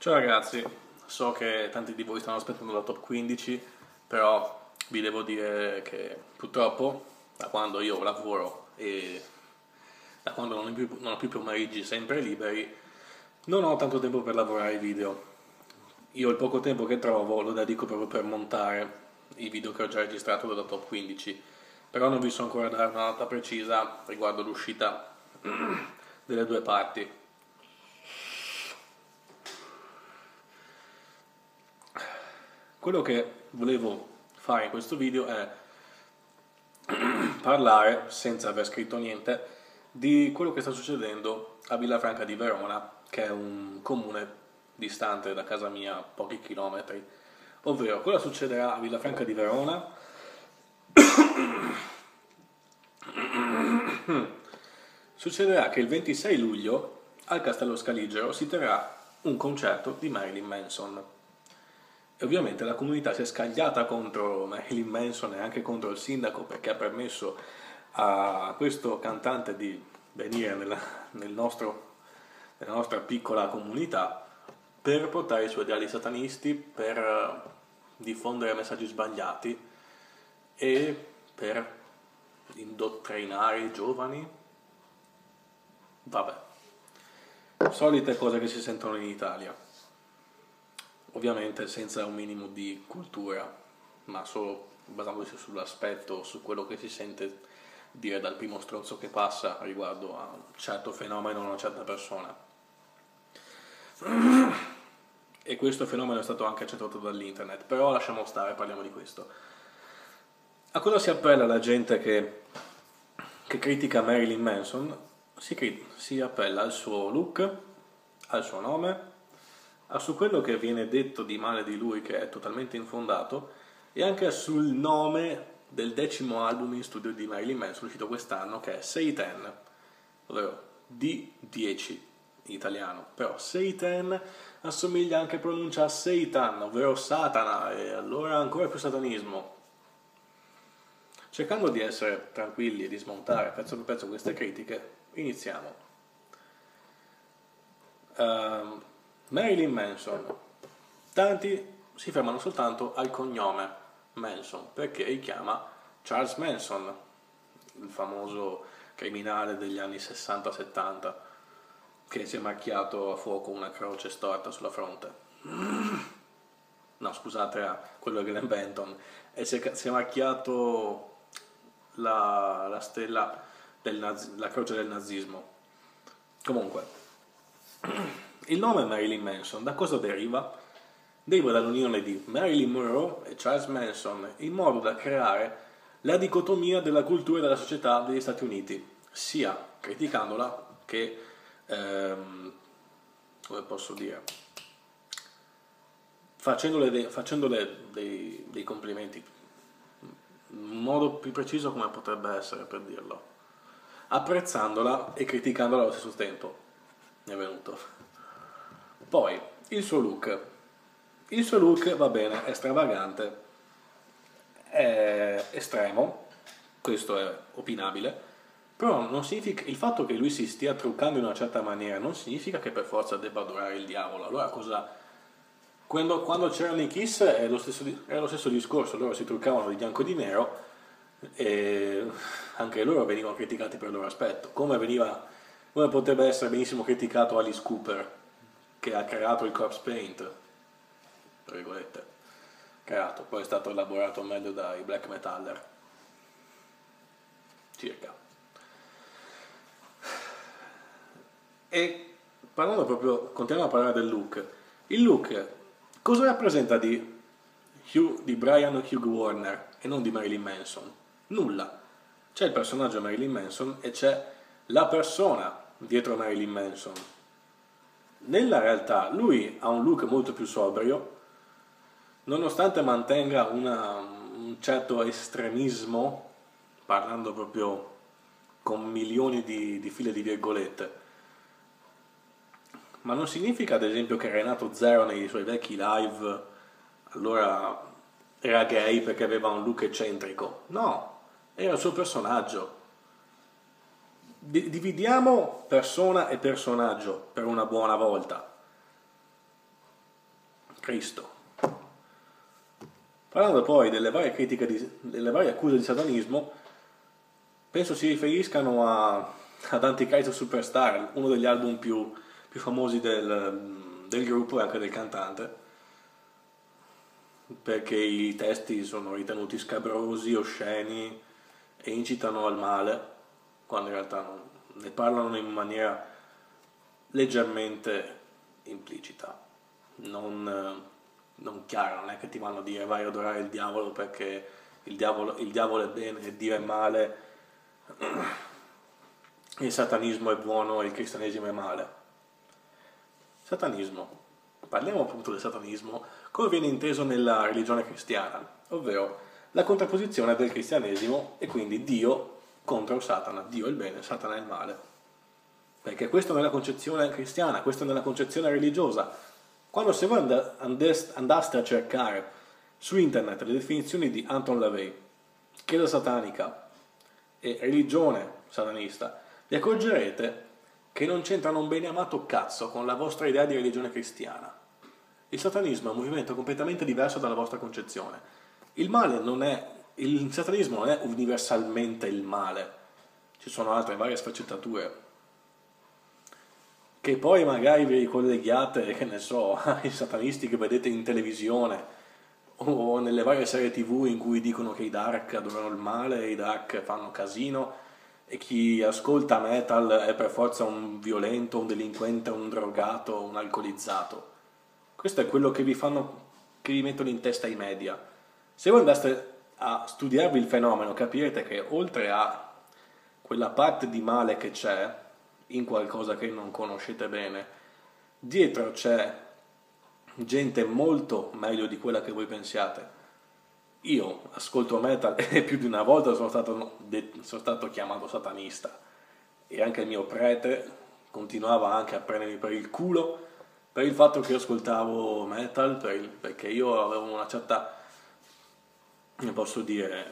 Ciao ragazzi, so che tanti di voi stanno aspettando la top 15, però vi devo dire che purtroppo da quando io lavoro e da quando non ho più pomeriggi sempre liberi, non ho tanto tempo per lavorare ai video. Io il poco tempo che trovo lo dedico proprio per montare i video che ho già registrato della top 15, però non vi so ancora dare una data precisa riguardo l'uscita delle due parti. Quello che volevo fare in questo video è parlare, senza aver scritto niente, di quello che sta succedendo a Villafranca di Verona, che è un comune distante da casa mia pochi chilometri. Ovvero, cosa succederà a Villafranca di Verona? Succederà che il 26 luglio al Castello Scaligero si terrà un concerto di Marilyn Manson. E ovviamente la comunità si è scagliata contro Marilyn Manson e anche contro il sindaco perché ha permesso a questo cantante di venire nella nostra piccola comunità per portare i suoi ideali satanisti, per diffondere messaggi sbagliati e per indottrinare i giovani. Vabbè, solite cose che si sentono in Italia. Ovviamente senza un minimo di cultura, ma solo basandosi sull'aspetto, su quello che si sente dire dal primo stronzo che passa riguardo a un certo fenomeno o una certa persona. E questo fenomeno è stato anche accentuato dall'internet, però lasciamo stare, parliamo di questo. A cosa si appella la gente che critica Marilyn Manson? Si appella al suo look, al suo nome, su quello che viene detto di male di lui, che è totalmente infondato, e anche sul nome del 10° album in studio di Marilyn Manson uscito quest'anno, che è Satan, ovvero D10 in italiano, però Satan assomiglia anche pronuncia a Satan, ovvero Satana, e allora ancora più satanismo. Cercando di essere tranquilli e di smontare pezzo per pezzo queste critiche, iniziamo. Marilyn Manson. Tanti si fermano soltanto al cognome Manson, perché si chiama Charles Manson, il famoso criminale degli anni 60-70, che si è macchiato a fuoco una croce storta sulla fronte. No, scusate, era quello di Glenn Benton. E si è macchiato la stella la croce del nazismo. Comunque, il nome Marilyn Manson da cosa deriva? Deriva dall'unione di Marilyn Monroe e Charles Manson, in modo da creare la dicotomia della cultura e della società degli Stati Uniti, sia criticandola che, come posso dire, facendole dei complimenti. Un modo più preciso come potrebbe essere per dirlo? Apprezzandola e criticandola allo stesso tempo. Mi è venuto. Poi, il suo look. Il suo look, va bene, è stravagante, è estremo, questo è opinabile, però non significa, il fatto che lui si stia truccando in una certa maniera non significa che per forza debba adorare il diavolo. Allora cosa... Quando c'erano i Kiss era lo stesso discorso, loro si truccavano di bianco e di nero e anche loro venivano criticati per il loro aspetto, come potrebbe essere benissimo criticato Alice Cooper, che ha creato il corpse paint, tra virgolette, creato, poi è stato elaborato meglio dai black metaller, circa. E parlando proprio, continuiamo a parlare del look. Il look, cosa rappresenta di Brian Hugh Warner e non di Marilyn Manson? Nulla. C'è il personaggio Marilyn Manson e c'è la persona dietro Marilyn Manson. Nella realtà lui ha un look molto più sobrio, nonostante mantenga un certo estremismo, parlando proprio con milioni di file di virgolette. Ma non significa ad esempio che Renato Zero nei suoi vecchi live allora era gay perché aveva un look eccentrico. No, era il suo personaggio. Dividiamo persona e personaggio per una buona volta. Cristo. Parlando poi delle varie critiche, delle varie accuse di satanismo, penso si riferiscano ad Antichrist Superstar, uno degli album più famosi del gruppo e anche del cantante, perché i testi sono ritenuti scabrosi, osceni e incitano al male, quando in realtà ne parlano in maniera leggermente implicita, non chiara. Non è che ti vanno a dire vai ad adorare il diavolo perché il diavolo è bene e Dio è male, il satanismo è buono e il cristianesimo è male. Satanismo. Parliamo appunto del satanismo come viene inteso nella religione cristiana, ovvero la contrapposizione del cristianesimo e quindi Dio contro Satana. Dio è il bene, Satana è il male. Perché questo nella concezione cristiana, questo nella concezione religiosa. Quando se voi andaste a cercare su internet le definizioni di Anton LaVey, chiesa satanica e religione satanista, vi accorgerete che non c'entrano un bene amato cazzo con la vostra idea di religione cristiana. Il satanismo è un movimento completamente diverso dalla vostra concezione. Il satanismo non è universalmente il male, ci sono altre varie sfaccettature che poi magari vi ricolleghiate, che ne so, ai satanisti che vedete in televisione o nelle varie serie TV in cui dicono che i dark adorano il male, i dark fanno casino e chi ascolta metal è per forza un violento, un delinquente, un drogato, un alcolizzato. Questo è quello che vi mettono in testa i media. Se voi andaste a studiarvi il fenomeno, capirete che oltre a quella parte di male che c'è in qualcosa che non conoscete bene, dietro c'è gente molto meglio di quella che voi pensiate. Io ascolto metal e più di una volta sono stato chiamato satanista e anche il mio prete continuava anche a prendermi per il culo per il fatto che io ascoltavo metal, perché io avevo una certa, ne posso dire,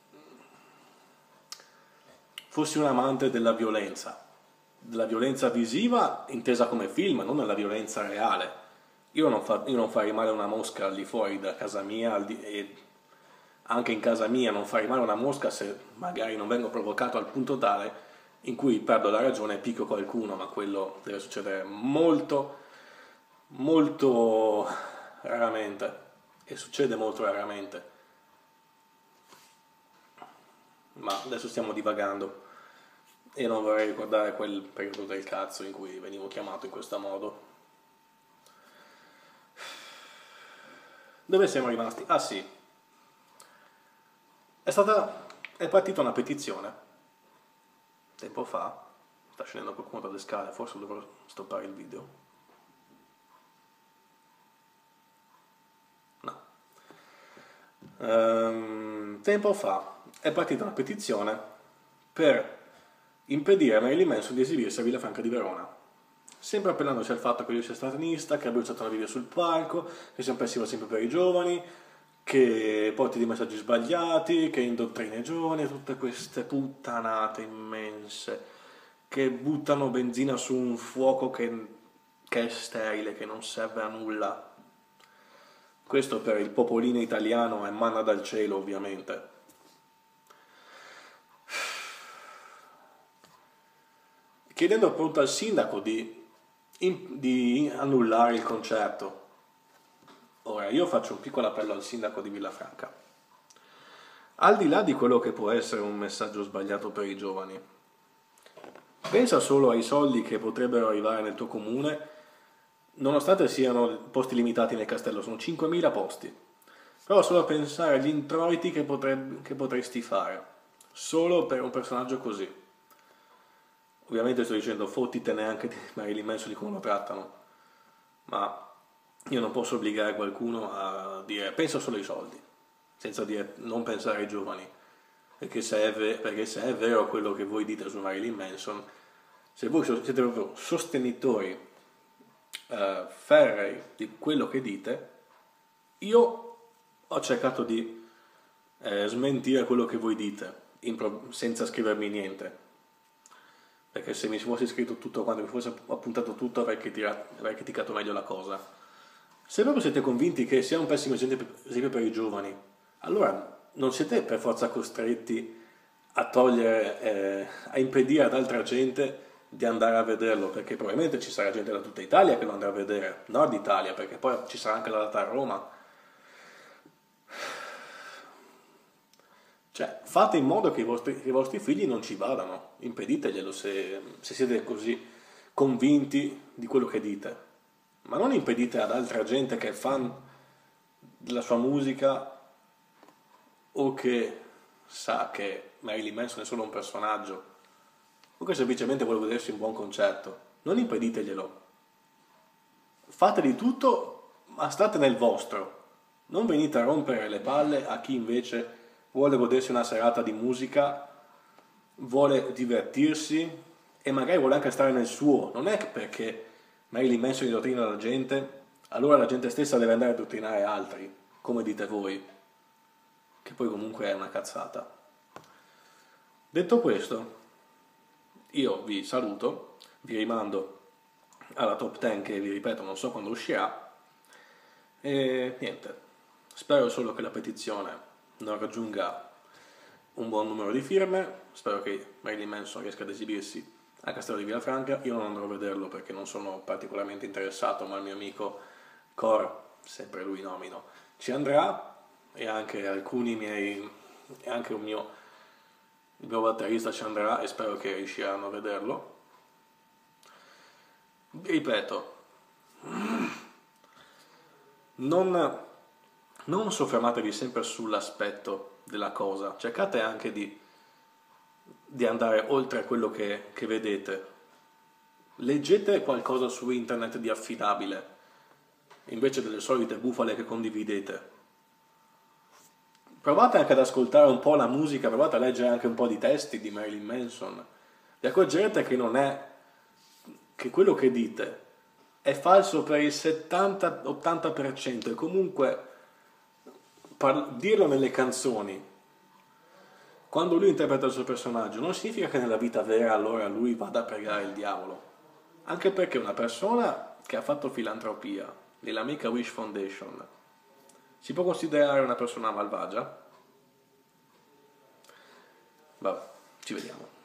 fossi un amante della violenza visiva intesa come film, non della violenza reale. Io non farei male una mosca al di fuori da casa mia e anche in casa mia non farei male una mosca se magari non vengo provocato al punto tale in cui perdo la ragione e picchio qualcuno, ma quello deve succedere molto, molto raramente e succede molto raramente. Ma adesso stiamo divagando e non vorrei ricordare quel periodo del cazzo in cui venivo chiamato in questo modo. Dove siamo rimasti? Ah sì, è partita una petizione tempo fa. Sta scendendo qualcuno dalle scale, forse dovrò stoppare il video. No. Tempo fa è partita una petizione per impedire a Marilyn Manson di esibirsi a Villafranca di Verona, sempre appellandosi al fatto che lui sia satanista, che abbia usato una video sul palco, che sia un pensiero sempre per i giovani, che porti dei messaggi sbagliati, che indottrina i giovani, tutte queste puttanate immense che buttano benzina su un fuoco che è sterile, che non serve a nulla. Questo per il popolino italiano è manna dal cielo, ovviamente. Chiedendo appunto al sindaco di annullare il concerto. Ora, io faccio un piccolo appello al sindaco di Villafranca. Al di là di quello che può essere un messaggio sbagliato per i giovani, pensa solo ai soldi che potrebbero arrivare nel tuo comune, nonostante siano posti limitati nel castello, sono 5.000 posti. Però solo a pensare agli introiti che potresti fare, solo per un personaggio così. Ovviamente sto dicendo fottitene anche di Marilyn Manson di come lo trattano, ma io non posso obbligare qualcuno a dire pensa solo ai soldi, senza dire non pensare ai giovani, perché se è vero quello che voi dite su Marilyn Manson, se voi siete proprio sostenitori ferrei di quello che dite, io ho cercato di smentire quello che voi dite senza scrivermi niente, perché se mi fossi scritto tutto quanto, mi fosse appuntato tutto avrei criticato meglio la cosa. Se proprio siete convinti che sia un pessimo esempio per i giovani, allora non siete per forza costretti a togliere, a impedire ad altra gente di andare a vederlo, perché probabilmente ci sarà gente da tutta Italia che lo andrà a vedere, Nord Italia, perché poi ci sarà anche la data a Roma. Cioè, fate in modo che i vostri figli non ci vadano, impediteglielo se siete così convinti di quello che dite. Ma non impedite ad altra gente che è fan della sua musica o che sa che Marilyn Manson è solo un personaggio o che semplicemente vuole godersi un buon concerto. Non impediteglielo. Fate di tutto, ma state nel vostro. Non venite a rompere le palle a chi invece vuole godersi una serata di musica, vuole divertirsi e magari vuole anche stare nel suo. Non è che perché Marilyn Manson indottrina la gente, allora la gente stessa deve andare a dottrinare altri, come dite voi, che poi comunque è una cazzata. Detto questo, io vi saluto, vi rimando alla top 10 che vi ripeto non so quando uscirà e niente, spero solo che la petizione non raggiunga un buon numero di firme, spero che Marilyn Manson riesca ad esibirsi a Castello di Villafranca. Io non andrò a vederlo perché non sono particolarmente interessato, ma il mio amico Cor, sempre lui nomino, ci andrà e anche alcuni miei, e anche il mio batterista ci andrà e spero che riusciranno a vederlo. Ripeto, non soffermatevi sempre sull'aspetto della cosa, cercate anche di andare oltre quello che vedete. Leggete qualcosa su internet di affidabile, invece delle solite bufale che condividete. Provate anche ad ascoltare un po' la musica, provate a leggere anche un po' di testi di Marilyn Manson. Vi accorgerete che quello che dite è falso per il 70-80% e comunque dirlo nelle canzoni, quando lui interpreta il suo personaggio, non significa che nella vita vera allora lui vada a pregare il diavolo. Anche perché una persona che ha fatto filantropia nella Make-A-Wish Foundation si può considerare una persona malvagia? Vabbè, ci vediamo.